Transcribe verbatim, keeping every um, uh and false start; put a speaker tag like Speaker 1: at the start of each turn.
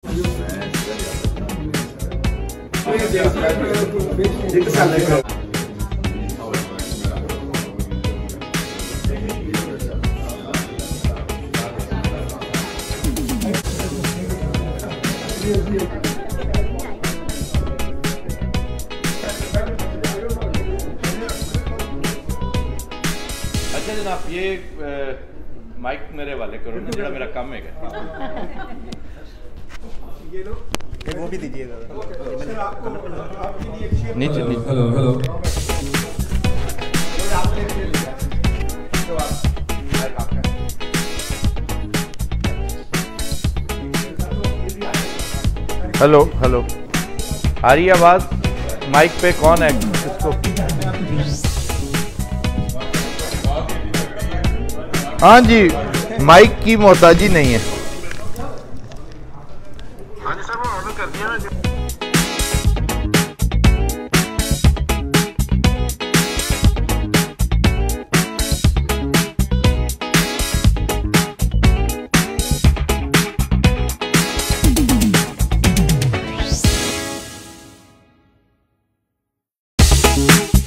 Speaker 1: अच्छा जनाब, ये माइक मेरे वाले करो ना, जरा मेरा कम है
Speaker 2: ये लो,
Speaker 3: वो भी दीजिएगा
Speaker 1: नीचे नीचे।
Speaker 4: हेलो हेलो
Speaker 1: हेलो हेलो, आ रही आवाज? माइक पे कौन है? किसको? हाँ जी, माइक की मोहताजी नहीं है।
Speaker 2: हाँ जी सर, वो ऑर्डर कर दिया ना।
Speaker 4: We'll be right back.